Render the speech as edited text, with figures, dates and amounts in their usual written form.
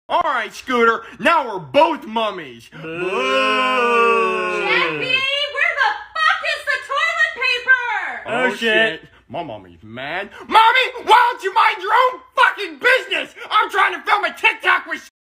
All right, Scooter, now we're both mummies. Jeffy, where the fuck is the toilet paper? Oh, shit. My mommy's mad. Mommy, why don't you